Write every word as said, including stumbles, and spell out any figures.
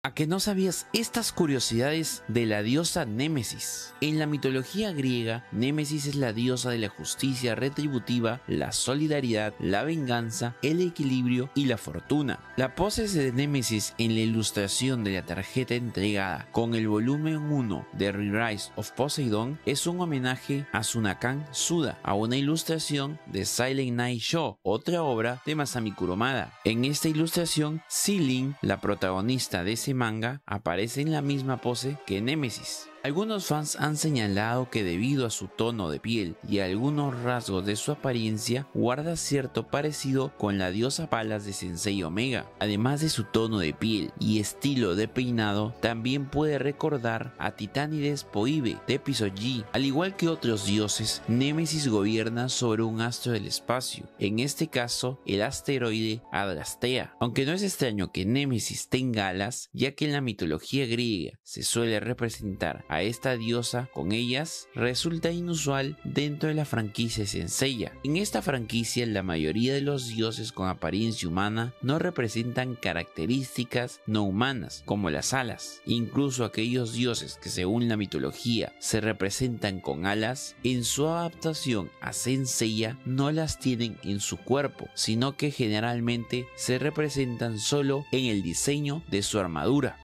¿A que no sabías estas curiosidades de la diosa Némesis? En la mitología griega, Némesis es la diosa de la justicia retributiva, la solidaridad, la venganza, el equilibrio y la fortuna. La pose de Némesis en la ilustración de la tarjeta entregada con el volumen uno de Re-Rise of Poseidon es un homenaje a Tsunakan Suda, a una ilustración de Silent Night Show, otra obra de Masami Kurumada. En esta ilustración, Seilin, la protagonista de ese manga, aparece en la misma pose que Némesis. Algunos fans han señalado que debido a su tono de piel y a algunos rasgos de su apariencia, guarda cierto parecido con la diosa Palas de Sensei Omega. Además de su tono de piel y estilo de peinado, también puede recordar a Titánides Poibe de Episode G. Al igual que otros dioses, Némesis gobierna sobre un astro del espacio, en este caso el asteroide Adrastea. Aunque no es extraño que Némesis tenga alas, ya que en la mitología griega se suele representar a esta diosa con ellas, resulta inusual dentro de la franquicia Senseiya. En esta franquicia, la mayoría de los dioses con apariencia humana no representan características no humanas, como las alas. Incluso aquellos dioses que según la mitología se representan con alas, en su adaptación a Senseiya no las tienen en su cuerpo, sino que generalmente se representan solo en el diseño de su armadura.